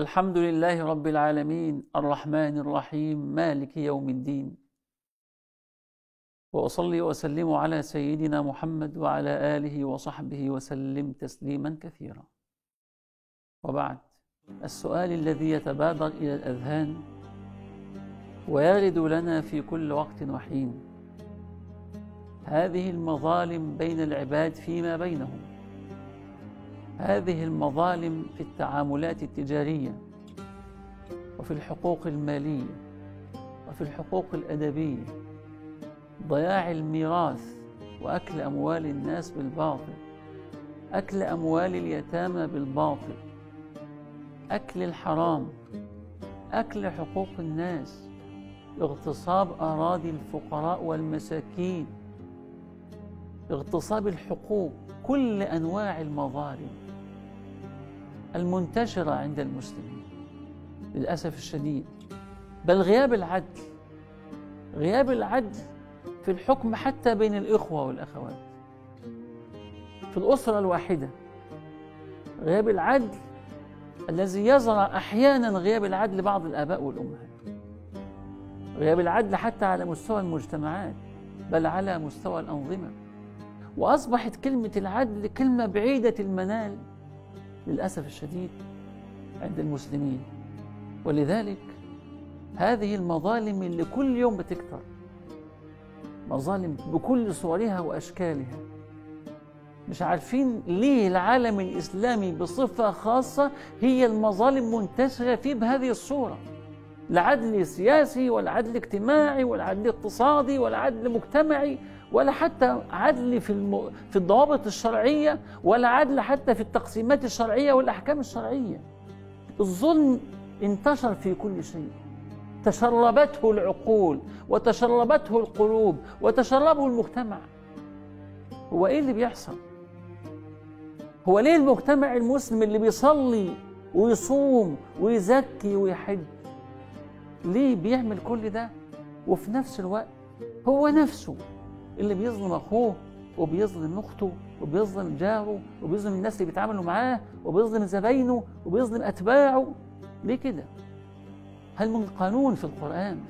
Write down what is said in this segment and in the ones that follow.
الحمد لله رب العالمين الرحمن الرحيم مالك يوم الدين، وأصلي وأسلم على سيدنا محمد وعلى آله وصحبه وسلم تسليما كثيرا. وبعد، السؤال الذي يتبادر إلى الأذهان ويرد لنا في كل وقت وحين: هذه المظالم بين العباد فيما بينهم، هذه المظالم في التعاملات التجارية وفي الحقوق المالية وفي الحقوق الأدبية، ضياع الميراث وأكل أموال الناس بالباطل، أكل أموال اليتامى بالباطل، أكل الحرام، أكل حقوق الناس، اغتصاب أراضي الفقراء والمساكين، اغتصاب الحقوق، كل أنواع المظالم المنتشرة عند المسلمين للأسف الشديد. بل غياب العدل، غياب العدل في الحكم حتى بين الإخوة والأخوات في الأسرة الواحدة، غياب العدل الذي يزرع أحيانا غياب العدل لبعض الآباء والأمهات، غياب العدل حتى على مستوى المجتمعات بل على مستوى الأنظمة. وأصبحت كلمة العدل كلمة بعيدة المنال للأسف الشديد عند المسلمين. ولذلك هذه المظالم اللي كل يوم بتكتر، مظالم بكل صورها وأشكالها، مش عارفين ليه العالم الإسلامي بصفة خاصة هي المظالم منتشرة فيه بهذه الصورة. لا عدل سياسي ولا عدل اجتماعي ولا عدل اقتصادي ولا عدل مجتمعي ولا حتى عدل في الضوابط الشرعية ولا عدل حتى في التقسيمات الشرعية والأحكام الشرعية. الظلم انتشر في كل شيء، تشربته العقول وتشربته القلوب وتشربه المجتمع. هو إيه اللي بيحصل؟ هو ليه المجتمع المسلم اللي بيصلي ويصوم ويزكي ويحج ليه بيعمل كل ده وفي نفس الوقت هو نفسه اللي بيظلم أخوه وبيظلم أخته وبيظلم جاره وبيظلم الناس اللي بيتعاملوا معاه وبيظلم زباينه وبيظلم أتباعه؟ ليه كده؟ هل من قانون في القرآن؟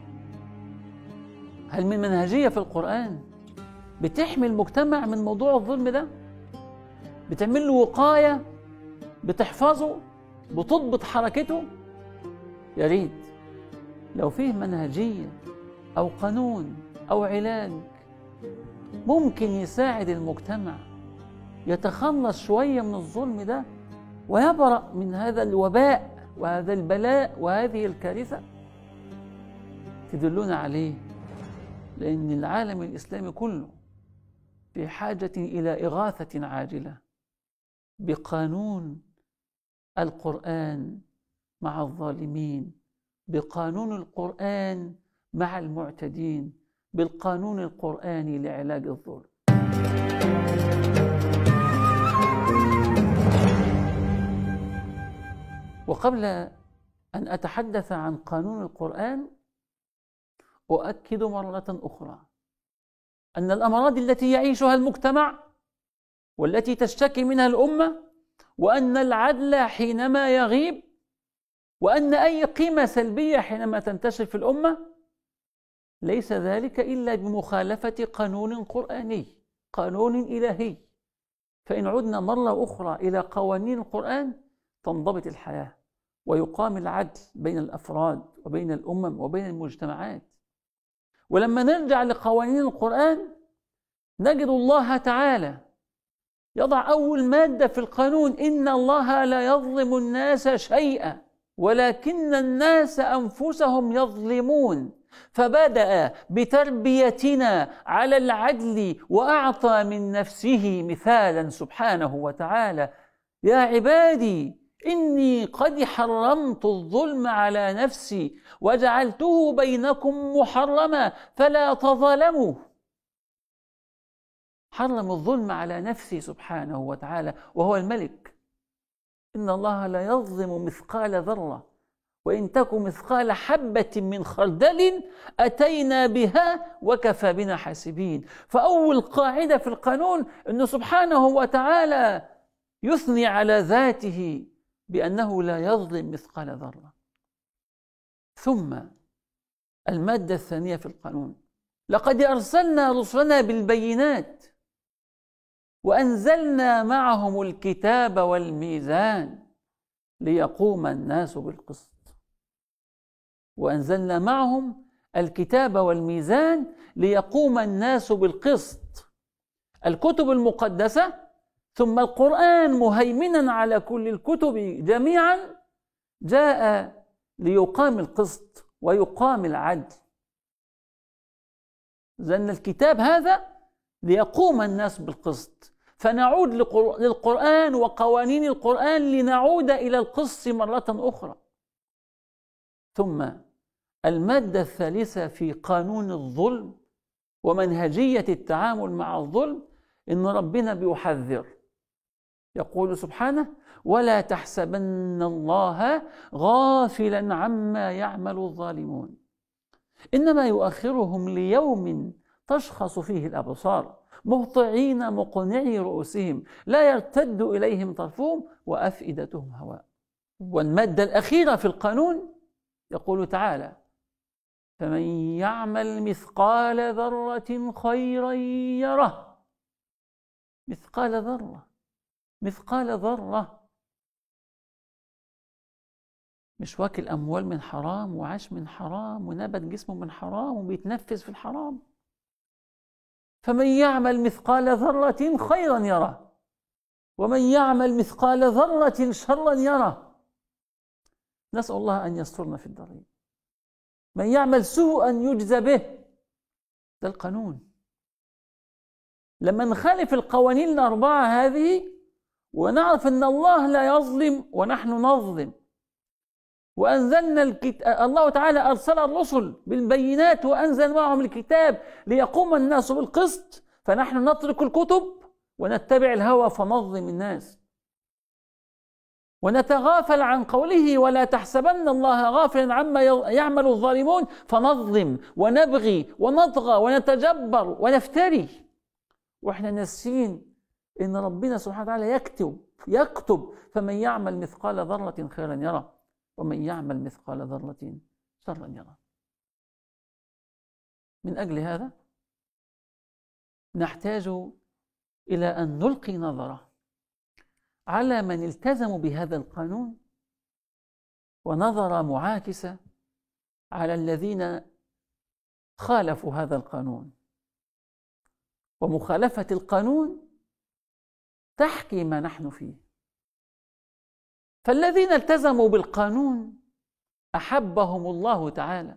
هل من منهجية في القرآن بتحمي المجتمع من موضوع الظلم ده؟ بتعمل له وقاية، بتحفظه، بتضبط حركته؟ يا ريت لو فيه منهجية أو قانون أو علاج ممكن يساعد المجتمع يتخلص شوية من الظلم ده ويبرأ من هذا الوباء وهذا البلاء وهذه الكارثة، تدلون عليه. لأن العالم الإسلامي كله في حاجة إلى إغاثة عاجلة بقانون القرآن مع الظالمين، بقانون القرآن مع المعتدين، بالقانون القرآني لعلاج الظلم. وقبل أن أتحدث عن قانون القرآن أؤكد مرة أخرى أن الأمراض التي يعيشها المجتمع والتي تشتكي منها الأمة، وأن العدل حينما يغيب، وأن أي قيمة سلبية حينما تنتشر في الأمة، ليس ذلك إلا بمخالفة قانون قرآني، قانون إلهي. فإن عدنا مرة أخرى إلى قوانين القرآن تنضبط الحياة ويقام العدل بين الأفراد وبين الأمم وبين المجتمعات. ولما نرجع لقوانين القرآن نجد الله تعالى يضع أول مادة في القانون: إن الله لا يظلم الناس شيئا ولكن الناس أنفسهم يظلمون. فبدأ بتربيتنا على العدل وأعطى من نفسه مثالا سبحانه وتعالى: يا عبادي إني قد حرمت الظلم على نفسي وجعلته بينكم محرما فلا تظالموا. حرم الظلم على نفسه سبحانه وتعالى وهو الملك. إن الله لا يظلم مثقال ذرة وإن تك مثقال حبة من خردل أتينا بها وكفى بنا حاسبين. فأول قاعدة في القانون أنه سبحانه وتعالى يثني على ذاته بأنه لا يظلم مثقال ذرة. ثم المادة الثانية في القانون: لقد أرسلنا رسلنا بالبينات وأنزلنا معهم الكتاب والميزان ليقوم الناس بالقسط. وأنزلنا معهم الكتاب والميزان ليقوم الناس بالقسط. الكتب المقدسة ثم القرآن مهيمنا على كل الكتب جميعا جاء ليقام القسط ويقام العدل. لأن الكتاب هذا ليقوم الناس بالقسط، فنعود للقرآن وقوانين القرآن لنعود إلى القسط مرة أخرى. ثم المادة الثالثة في قانون الظلم ومنهجية التعامل مع الظلم إن ربنا بيحذر، يقول سبحانه: ولا تحسبن الله غافلا عما يعمل الظالمون إنما يؤخرهم ليوم تشخص فيه الأبصار مهطعين مقنعي رؤوسهم لا يرتد إليهم طرفهم وأفئدتهم هواء. والمادة الأخيرة في القانون يقول تعالى: فمن يعمل مثقال ذرة خيرا يره. مثقال ذرة، مثقال ذرة، مش واكل أموال من حرام وعاش من حرام ونبت جسمه من حرام وبيتنفس في الحرام. فمن يعمل مثقال ذرة خيرا يره ومن يعمل مثقال ذرة شرا يره. نسأل الله أن يسترنا في الدارين. من يعمل سوءا يجزى به، ده القانون. لما نخالف القوانين الأربعة هذه ونعرف أن الله لا يظلم ونحن نظلم، وأنزلنا الله تعالى أرسل الرسل بالبينات وأنزل معهم الكتاب ليقوم الناس بالقسط، فنحن نترك الكتب ونتبع الهوى فنظلم الناس ونتغافل عن قوله: ولا تحسبن الله غافلا عما يعمل الظالمون، فنظلم ونبغي ونطغى ونتجبر ونفتري، واحنا ناسين ان ربنا سبحانه وتعالى يكتب فمن يعمل مثقال ذرة خيرا يره ومن يعمل مثقال ذرة شرا يره. من أجل هذا نحتاج إلى أن نلقي نظرة على من التزموا بهذا القانون، ونظرة معاكسة على الذين خالفوا هذا القانون. ومخالفة القانون تحكي ما نحن فيه. فالذين التزموا بالقانون أحبهم الله تعالى،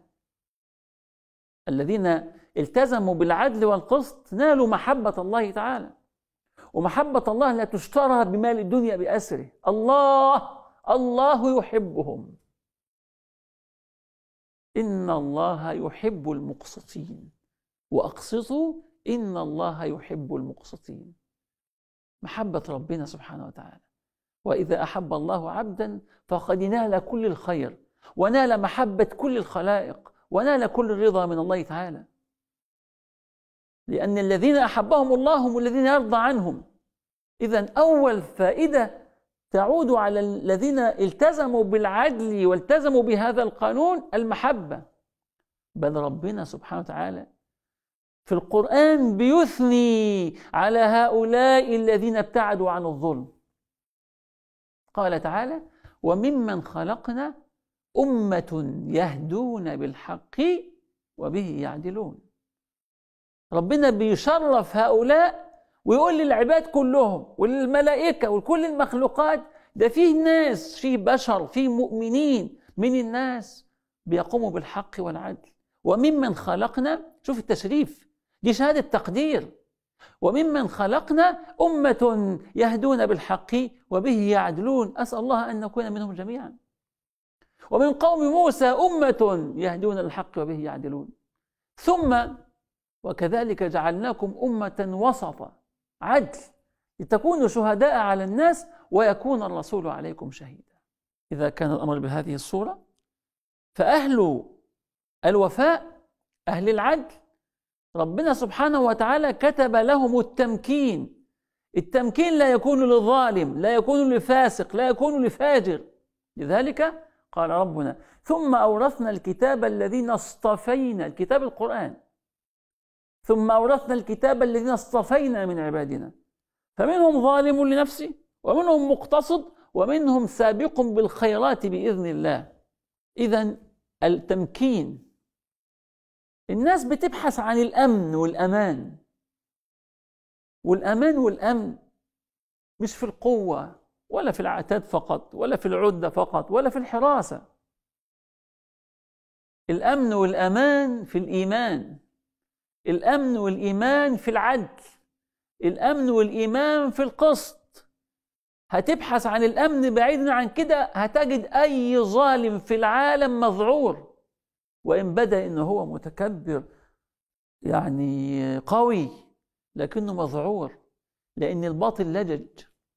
الذين التزموا بالعدل والقسط نالوا محبة الله تعالى، ومحبة الله لا تشترى بمال الدنيا بأسره. الله يحبهم. إن الله يحب المقسطين وأقسطوا إن الله يحب المقسطين. محبة ربنا سبحانه وتعالى. وإذا أحب الله عبدا فقد نال كل الخير ونال محبة كل الخلائق ونال كل الرضا من الله تعالى، لأن الذين أحبهم الله هم الذين يرضى عنهم. إذن أول فائدة تعود على الذين التزموا بالعدل والتزموا بهذا القانون المحبة. بل ربنا سبحانه وتعالى في القرآن بيثني على هؤلاء الذين ابتعدوا عن الظلم. قال تعالى: وممن خلقنا أمة يهدون بالحق وبه يعدلون. ربنا بيشرف هؤلاء ويقول للعباد كلهم وللملائكة ولكل المخلوقات: ده فيه ناس، فيه بشر، فيه مؤمنين من الناس بيقوموا بالحق والعدل. وممن خلقنا، شوف التشريف، دي شهادة تقدير. وممن خلقنا أمة يهدون بالحق وبه يعدلون. أسأل الله أن نكون منهم جميعا. ومن قوم موسى أمة يهدون بالحق وبه يعدلون. ثم وكذلك جعلناكم أمة وسطا، عدل، لتكونوا شهداء على الناس ويكون الرسول عليكم شهيدا. إذا كان الأمر بهذه الصورة فأهل الوفاء، أهل العدل، ربنا سبحانه وتعالى كتب لهم التمكين التمكين لا يكون للظالم، لا يكون لفاسق، لا يكون لفاجر. لذلك قال ربنا: ثم أورثنا الكتاب الذين اصطفينا، الكتاب القرآن، ثم أورثنا الكتاب الذين اصطفينا من عبادنا فمنهم ظالم لنفسه ومنهم مقتصد ومنهم سابق بالخيرات بإذن الله. إذن التمكين، الناس بتبحث عن الأمن والأمان، والأمان والأمن مش في القوة ولا في العتاد فقط ولا في العدة فقط ولا في الحراسة. الأمن والأمان في الإيمان، الأمن والإيمان في العدل، الأمن والإيمان في القسط. هتبحث عن الأمن بعيدا عن كده هتجد أي ظالم في العالم مذعور، وإن بدأ إنه هو متكبر يعني قوي لكنه مذعور، لأن الباطل لجج،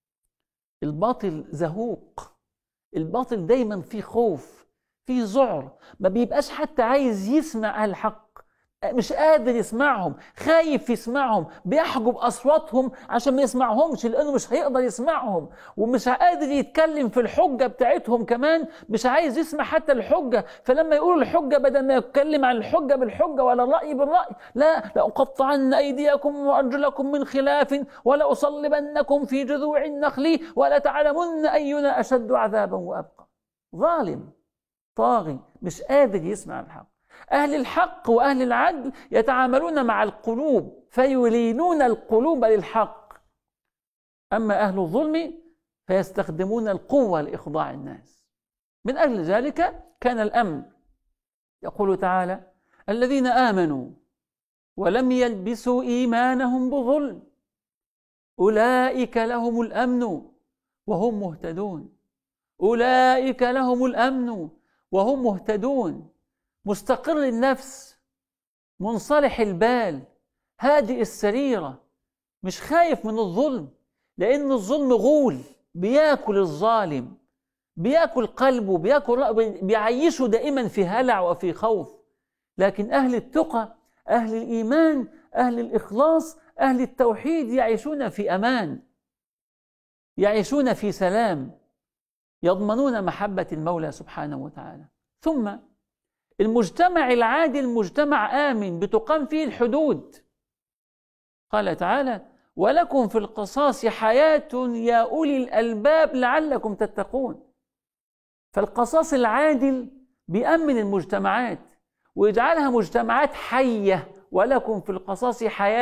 الباطل زهوق، الباطل دايما فيه خوف، فيه ذعر، ما بيبقاش حتى عايز يسمع أهل الحق، مش قادر يسمعهم، خايف يسمعهم، بيحجب أصواتهم عشان ما يسمعهمش لأنه مش هيقدر يسمعهم، ومش قادر يتكلم في الحجة بتاعتهم كمان، مش عايز يسمع حتى الحجة. فلما يقولوا الحجة بدل ما يتكلم عن الحجة بالحجة ولا الرأي بالرأي، لا، لأقطعن أيديكم وأرجلكم من خلاف ولأصلبنكم في جذوع النخل ولتعلمن أينا أشد عذابا وأبقى. ظالم طاغي مش قادر يسمع الحق. أهل الحق وأهل العدل يتعاملون مع القلوب فيلينون القلوب للحق، أما أهل الظلم فيستخدمون القوة لإخضاع الناس. من أجل ذلك كان الأمن. يقول تعالى: الذين آمنوا ولم يلبسوا إيمانهم بظلم أولئك لهم الأمن وهم مهتدون. أولئك لهم الأمن وهم مهتدون، مستقر النفس، منصلح البال، هادئ السريرة، مش خايف من الظلم، لأن الظلم غول بياكل الظالم، بياكل قلبه، بيعيشه دائما في هلع وفي خوف. لكن أهل التقى، أهل الإيمان، أهل الإخلاص، أهل التوحيد يعيشون في أمان، يعيشون في سلام، يضمنون محبة المولى سبحانه وتعالى. ثم المجتمع العادل مجتمع آمن بتقام فيه الحدود. قال تعالى: ولكم في القصاص حياة يا أولي الألباب لعلكم تتقون. فالقصاص العادل بيأمن المجتمعات ويجعلها مجتمعات حية. ولكم في القصاص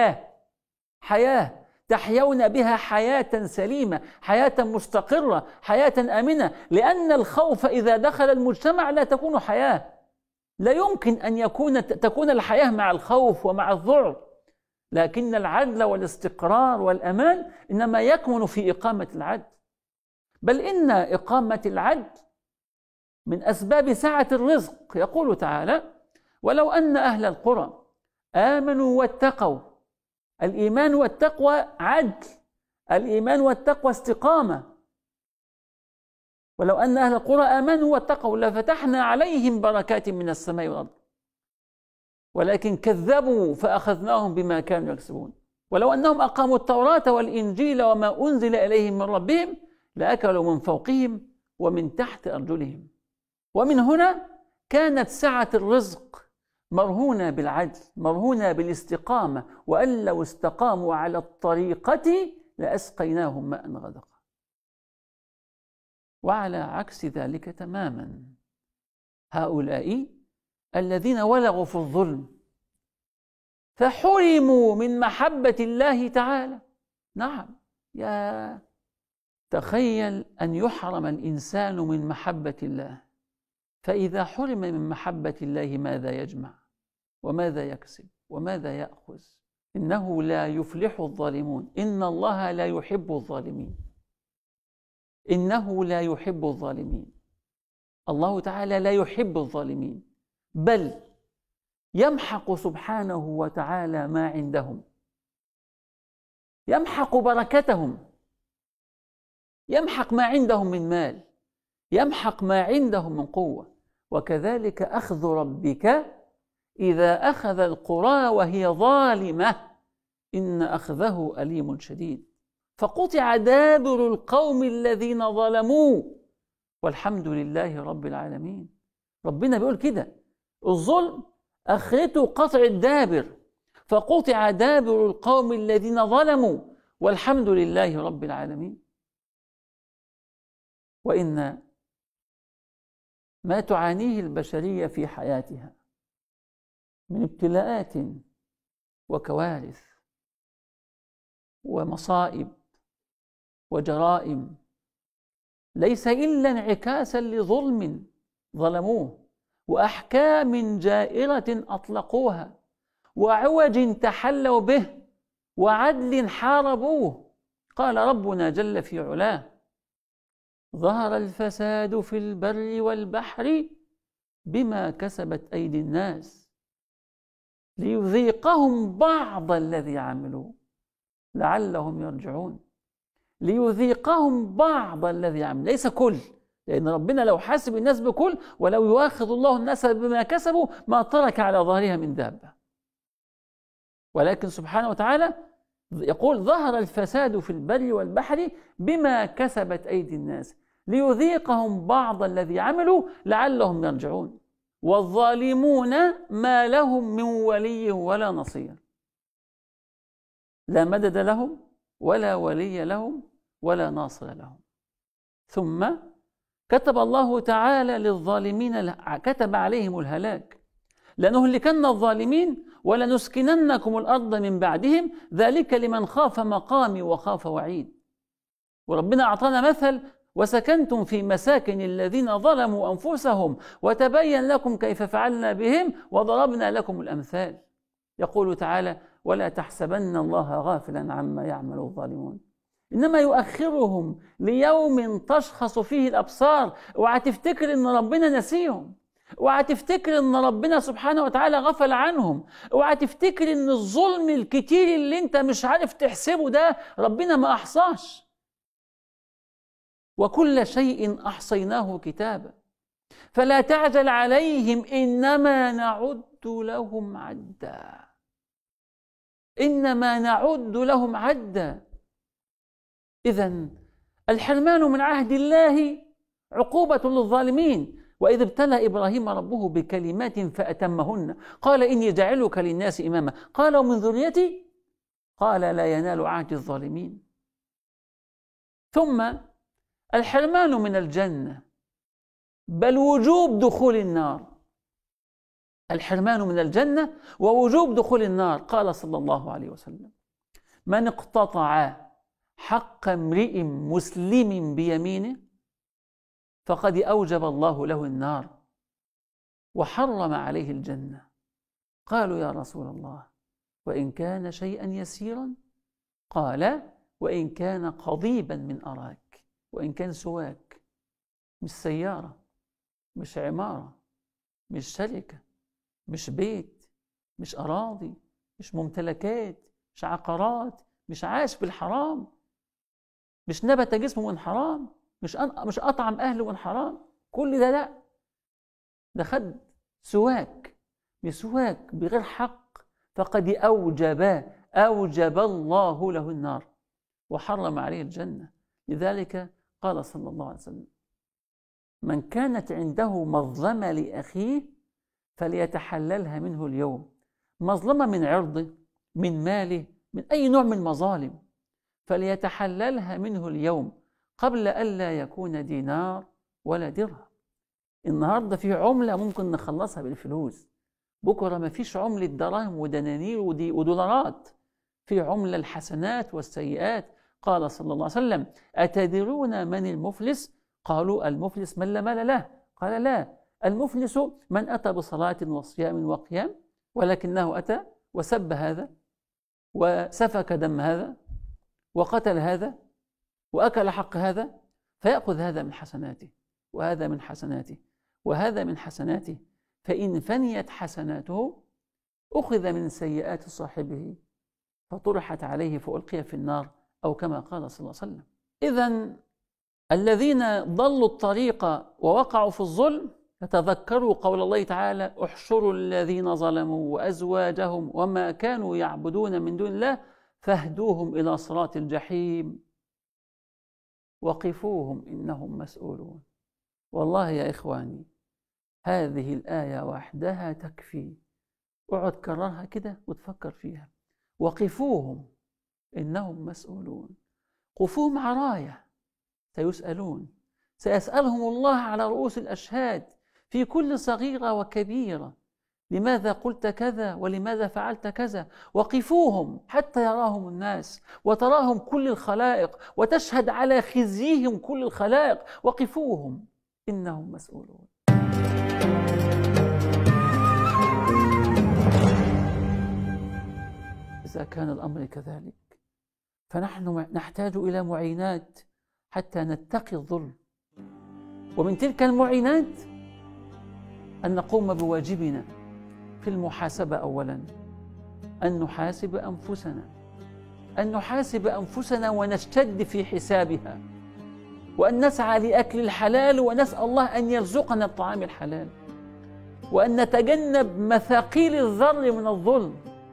حياة تحيون بها حياة سليمة، حياة مستقرة، حياة آمنة، لأن الخوف إذا دخل المجتمع لا تكون حياة. لا يمكن أن تكون الحياة مع الخوف ومع الذعر، لكن العدل والاستقرار والأمان إنما يكمن في إقامة العدل. بل إن إقامة العدل من أسباب سعة الرزق. يقول تعالى: ولو أن أهل القرى آمنوا واتقوا. الإيمان والتقوى عدل، الإيمان والتقوى استقامة. ولو أن أهل القرى آمنوا واتقوا لفتحنا عليهم بركات من السماء والأرض ولكن كذبوا فأخذناهم بما كانوا يكسبون. ولو أنهم أقاموا التوراة والإنجيل وما أنزل إليهم من ربهم لأكلوا من فوقهم ومن تحت أرجلهم. ومن هنا كانت سعة الرزق مرهونة بالعدل، مرهونة بالاستقامة، وأن لو استقاموا على الطريقة لأسقيناهم ماء غدقا. وعلى عكس ذلك تماما هؤلاء الذين ولغوا في الظلم فحرموا من محبة الله تعالى. نعم، يا تخيل أن يحرم الإنسان من محبة الله، فإذا حرم من محبة الله ماذا يجمع وماذا يكسب وماذا يأخذ؟ إنه لا يفلح الظالمون، إن الله لا يحب الظالمين، إنه لا يحب الظالمين. الله تعالى لا يحب الظالمين، بل يمحق سبحانه وتعالى ما عندهم، يمحق بركتهم، يمحق ما عندهم من مال، يمحق ما عندهم من قوة. وكذلك أخذ ربك إذا أخذ القرى وهي ظالمة إن أخذه أليم شديد. فقطع دابر القوم الذين ظلموا والحمد لله رب العالمين. ربنا بيقول كده، الظلم آخرته قطع الدابر، فقطع دابر القوم الذين ظلموا والحمد لله رب العالمين. وإن ما تعانيه البشرية في حياتها من ابتلاءات وكوارث ومصائب وجرائم ليس إلا انعكاسا لظلم ظلموه، وأحكام جائرة أطلقوها، وعوج تحلوا به، وعدل حاربوه. قال ربنا جل في علاه: ظهر الفساد في البر والبحر بما كسبت أيدي الناس ليذيقهم بعض الذي عملوا لعلهم يرجعون. ليذيقهم بعض الذي عملوا، ليس كل، لأن ربنا لو حاسب الناس بكل، ولو يؤاخذ الله الناس بما كسبوا ما ترك على ظهرها من دابة، ولكن سبحانه وتعالى يقول: ظهر الفساد في البر والبحر بما كسبت أيدي الناس ليذيقهم بعض الذي عملوا لعلهم يرجعون. والظالمون ما لهم من ولي ولا نصير، لا مدد لهم ولا ولي لهم ولا ناصر لهم. ثم كتب الله تعالى للظالمين، كتب عليهم الهلاك: لنهلكن الظالمين ولنسكننكم الأرض من بعدهم ذلك لمن خاف مقامي وخاف وعيد. وربنا أعطانا مثل: وسكنتم في مساكن الذين ظلموا أنفسهم وتبين لكم كيف فعلنا بهم وضربنا لكم الأمثال. يقول تعالى: ولا تحسبن الله غافلا عما يعمل الظالمون إنما يؤخرهم ليوم تشخص فيه الأبصار. اوعى تفتكر إن ربنا نسيهم، اوعى تفتكر إن ربنا سبحانه وتعالى غفل عنهم، اوعى تفتكر إن الظلم الكتير اللي انت مش عارف تحسبه ده ربنا ما أحصاش. وكل شيء أحصيناه كتابا فلا تعجل عليهم إنما نعد لهم عدا. إنما نعد لهم عدا. إذن الحرمان من عهد الله عقوبة للظالمين. وإذ ابتلى إبراهيم ربه بكلمات فأتمهن قال إني جاعلك للناس إماما قال ومن ذريتي قال لا ينال عهد الظالمين. ثم الحرمان من الجنة بل وجوب دخول النار. الحرمان من الجنة ووجوب دخول النار. قال صلى الله عليه وسلم: من اقتطع حق امرئ مسلم بيمينه فقد أوجب الله له النار وحرم عليه الجنة. قالوا: يا رسول الله وإن كان شيئا يسيرا؟ قال: وإن كان قضيبا من أراك. وإن كان سواك، مش سيارة، مش عمارة، مش شركة، مش بيت، مش أراضي، مش ممتلكات، مش عقارات، مش عاش بالحرام، مش نبت جسمه من حرام، مش أطعم أهله من حرام، كل ده لا، ده خد سواك بسواك بغير حق فقد أوجب الله له النار وحرم عليه الجنة. لذلك قال صلى الله عليه وسلم: من كانت عنده مظلمة لأخيه فليتحللها منه اليوم. مظلمة من عرضه، من ماله، من أي نوع من مظالم، فليتحللها منه اليوم قبل ألا يكون دينار ولا درهم. النهاردة في عملة ممكن نخلصها بالفلوس، بكرة ما فيش عملة دراهم ودنانير ودولارات، في عملة الحسنات والسيئات. قال صلى الله عليه وسلم: أتدرون من المفلس؟ قالوا: المفلس من لا مال له. قال: لا، المفلس من أتى بصلاة وصيام وقيام ولكنه أتى وسب هذا وسفك دم هذا وقتل هذا وأكل حق هذا، فيأخذ هذا من حسناته وهذا من حسناته وهذا من حسناته، فإن فنيت حسناته أخذ من سيئات صاحبه فطرحت عليه فألقي في النار، أو كما قال صلى الله عليه وسلم. إذن الذين ضلوا الطريق ووقعوا في الظلم يتذكروا قول الله تعالى: احشروا الذين ظلموا وأزواجهم وما كانوا يعبدون من دون الله فاهدوهم إلى صراط الجحيم وقفوهم إنهم مسؤولون. والله يا إخواني هذه الآية وحدها تكفي. اقعد كررها كده وتفكر فيها. وقفوهم إنهم مسؤولون. قفوهم عراية سيسألون، سيسألهم الله على رؤوس الأشهاد في كل صغيرة وكبيرة، لماذا قلت كذا ولماذا فعلت كذا. وقفوهم حتى يراهم الناس وتراهم كل الخلائق وتشهد على خزيهم كل الخلائق. وقفوهم إنهم مسؤولون. إذا كان الأمر كذلك فنحن نحتاج إلى معينات حتى نتقي الظلم، ومن تلك المعينات أن نقوم بواجبنا في المحاسبة. أولا أن نحاسب أنفسنا ونشتد في حسابها، وأن نسعى لأكل الحلال ونسأل الله أن يرزقنا الطعام الحلال، وأن نتجنب مثاقيل الذر من الظلم.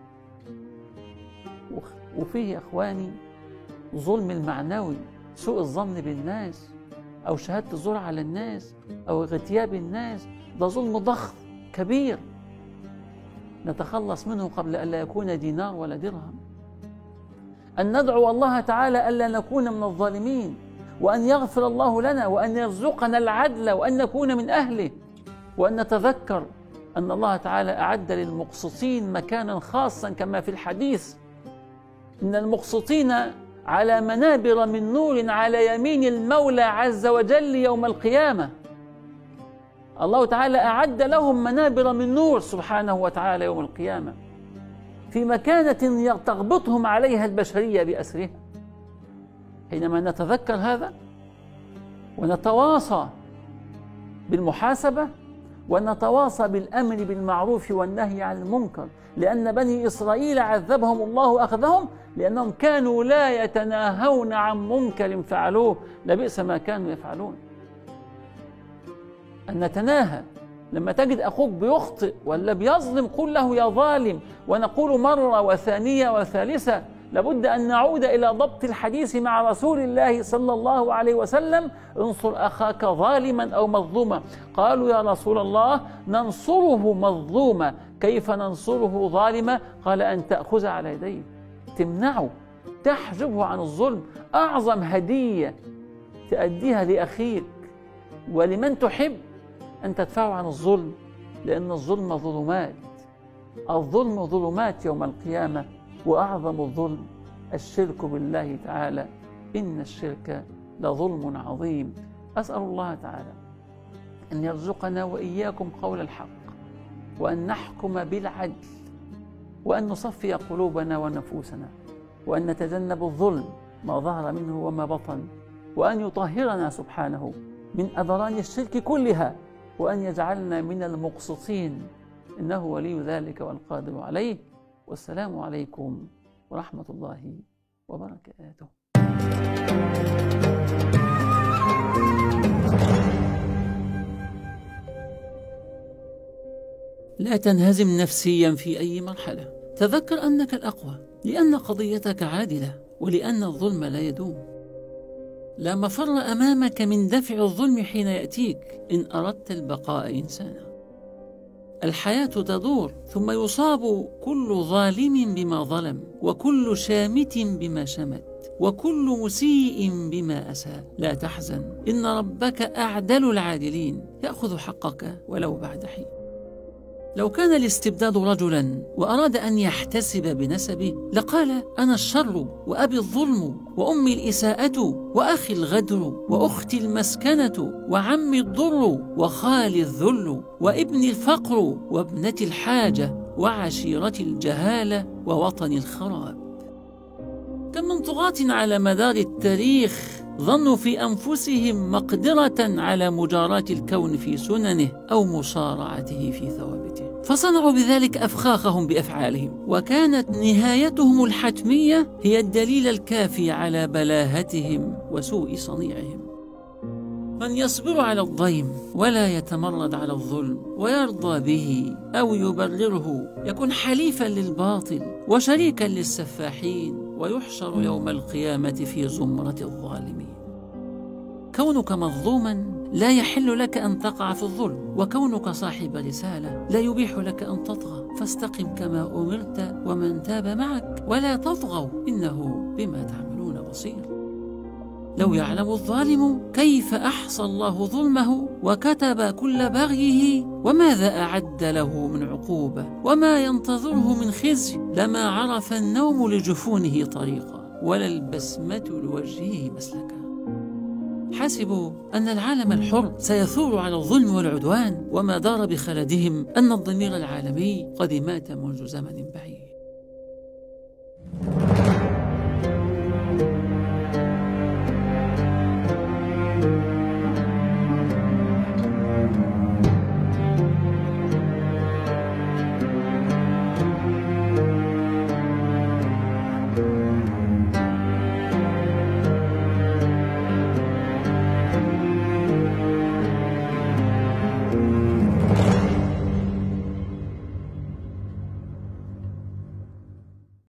وفيه يا إخواني ظلم المعنوي، سوء الظن بالناس أو شهادة الزور على الناس أو اغتياب الناس، ده ظلم ضخم كبير نتخلص منه قبل أن لا يكون دينار ولا درهم. أن ندعو الله تعالى ألا نكون من الظالمين، وأن يغفر الله لنا، وأن يرزقنا العدل، وأن نكون من أهله، وأن نتذكر أن الله تعالى أعد للمقسطين مكانا خاصا كما في الحديث: إن المقسطين على منابر من نور على يمين المولى عز وجل يوم القيامة. الله تعالى أعد لهم منابر من نور سبحانه وتعالى يوم القيامة في مكانة تغبطهم عليها البشرية بأسرها. حينما نتذكر هذا ونتواصى بالمحاسبة ونتواصى بالأمر بالمعروف والنهي عن المنكر، لأن بني إسرائيل عذبهم الله أخذهم لأنهم كانوا لا يتناهون عن منكر فعلوه، لبئس ما كانوا يفعلون. أن نتناهى لما تجد أخوك بيخطئ ولا بيظلم قل له يا ظالم، ونقول مرة وثانية وثالثة. لابد أن نعود إلى ضبط الحديث مع رسول الله صلى الله عليه وسلم: انصر أخاك ظالما أو مظلوما. قالوا يا رسول الله ننصره مظلوما، كيف ننصره ظالما؟ قال أن تأخذ على يديه، تمنعه، تحجبه عن الظلم. أعظم هدية تأديها لأخيك ولمن تحب أن تدفعه عن الظلم، لأن الظلم ظلمات، الظلم ظلمات يوم القيامة. وأعظم الظلم الشرك بالله تعالى، إن الشرك لظلم عظيم. أسأل الله تعالى أن يرزقنا وإياكم قول الحق، وأن نحكم بالعدل، وأن نصفي قلوبنا ونفوسنا، وأن نتجنب الظلم ما ظهر منه وما بطن، وأن يطهرنا سبحانه من أضرار الشرك كلها، وأن يجعلنا من المقسطين، إنه ولي ذلك والقادر عليه. والسلام عليكم ورحمة الله وبركاته. لا تنهزم نفسيا في أي مرحلة. تذكر أنك الأقوى، لأن قضيتك عادلة، ولأن الظلم لا يدوم. لا مفر أمامك من دفع الظلم حين يأتيك إن أردت البقاء إنسانا. الحياة تدور، ثم يصاب كل ظالم بما ظلم، وكل شامت بما شمت، وكل مسيء بما أساء. لا تحزن، إن ربك أعدل العادلين، يأخذ حقك ولو بعد حين. لو كان الاستبداد رجلا وأراد أن يحتسب بنسبه لقال: أنا الشر، وأبي الظلم، وأمي الإساءة، وأخي الغدر، وأختي المسكنة، وعمي الضر، وخالي الذل، وابني الفقر، وابنتي الحاجة، وعشيرتي الجهالة، ووطني الخراب. كم من طغاة على مدار التاريخ ظنوا في أنفسهم مقدرة على مجاراة الكون في سننه أو مصارعته في ثوابته، فصنعوا بذلك أفخاخهم بأفعالهم، وكانت نهايتهم الحتمية هي الدليل الكافي على بلاهتهم وسوء صنيعهم. من يصبر على الضيم ولا يتمرد على الظلم ويرضى به أو يبرره يكون حليفا للباطل وشريكا للسفاحين، ويحشر يوم القيامة في زمرة الظالمين. كونك مظلوما لا يحل لك أن تقع في الظلم، وكونك صاحب رسالة لا يبيح لك أن تطغى، فاستقم كما أمرت ومن تاب معك ولا تطغوا إنه بما تعملون بصير. لو يعلم الظالم كيف أحصى الله ظلمه وكتب كل بغيه وماذا أعد له من عقوبة وما ينتظره من خزي، لما عرف النوم لجفونه طريقا ولا البسمة لوجهه مسلكا. حسبوا أن العالم الحر سيثور على الظلم والعدوان، وما دار بخلدهم أن الضمير العالمي قد مات منذ زمن بعيد.